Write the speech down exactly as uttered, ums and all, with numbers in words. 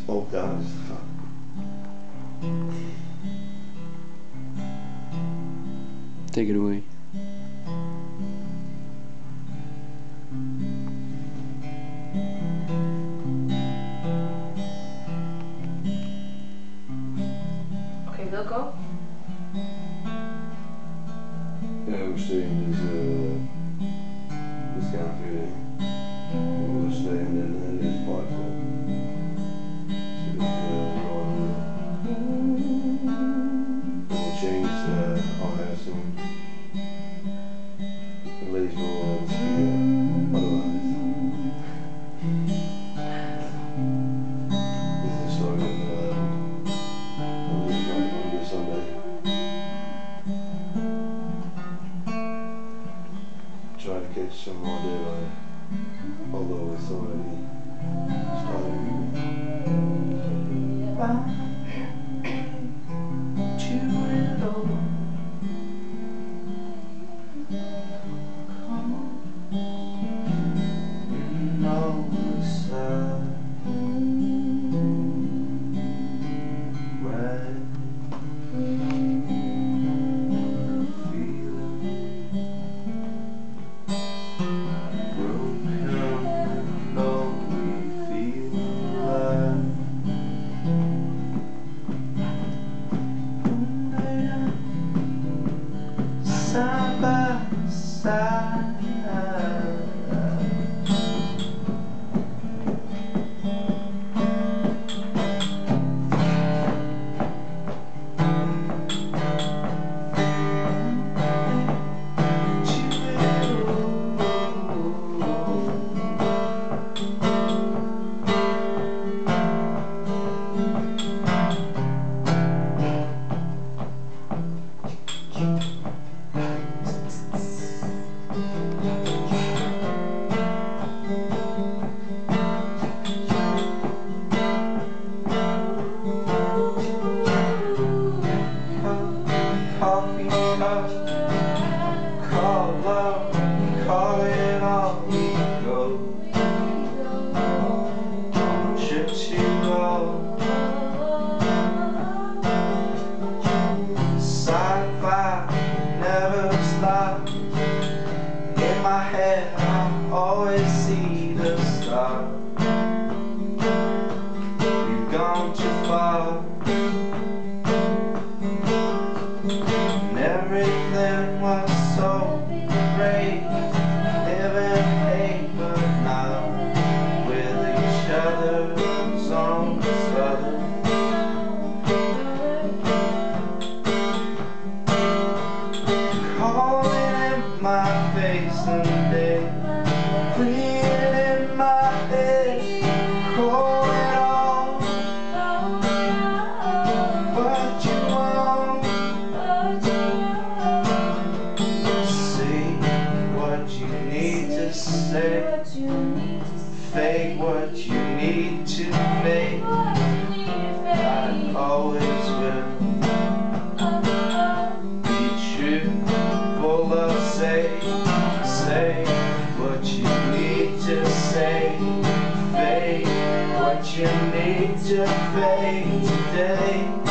Smoke down is tough. Take it away. Okay, welkom. Ja, hoe steunen dus uh, dus gaan voor hoe steunen en uh, dus part. So we'll change. Uh, I'll have some. The ladies will uh, the studio. Otherwise, this is the story of uh, I'm just going to do Sunday. Try to catch some more daylight, although it's already starting. Side by side. Coffee cup, call love, call it all we go. Trip to all sci-fi never stop. In my head I always see the star. We've gone too far. Everything was so great, living paper now, with each other's on southern. Calling in my face and day, breathing in my head, calling all what you want. Say, fake what you need to fake. I always will be true, full of say, say what you need to say, fake what you need to fake today.